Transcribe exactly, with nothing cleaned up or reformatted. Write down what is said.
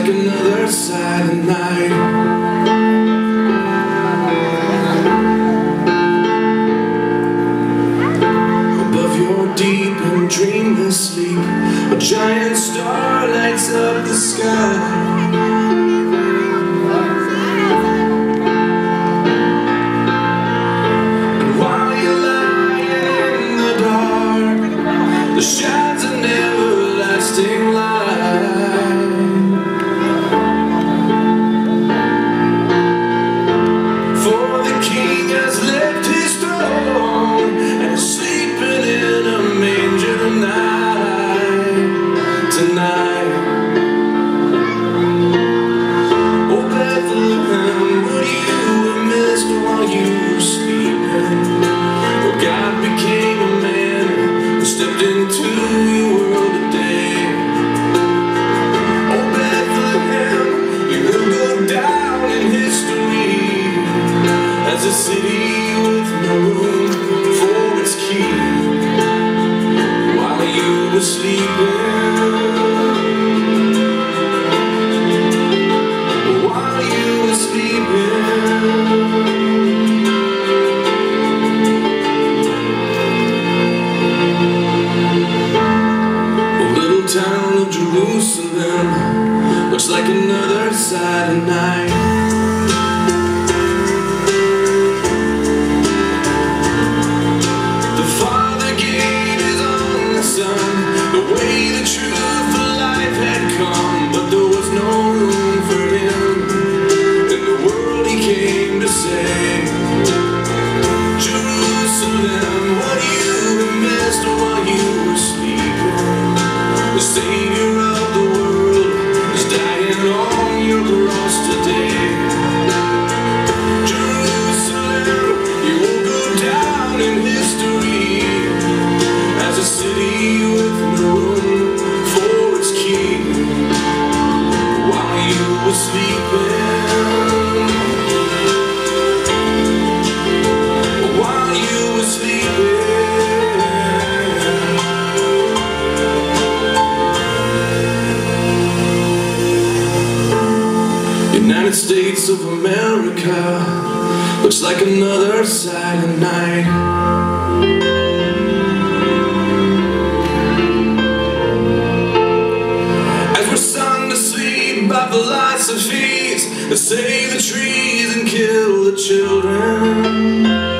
another silent night. Above your deep and dreamless sleep, a giant star lights up the sky. The shines an everlasting light. For the King has left his throne and is sleeping in a manger tonight. Tonight. Oh Bethlehem, would you have missed while you were sleeping? For God became a man, stepped into your world today. Oh Bethlehem, you will go down in history as a city with no room for its king. While you were sleeping, while you were sleeping. Town of Jerusalem looks like another silent night. The Father gave his only Son, the way, the truth, the life had come, but there was no room for him in the world he came to save. Jerusalem, what you have missed while you were sleeping? The Savior of the world is dying on your cross today. Jerusalem, you will go down in history as a city with no room for its king. While you were sleeping, while you were sleeping. United States of America looks like another silent night. As we're sung to sleep by philosophies that save the trees and kill the children.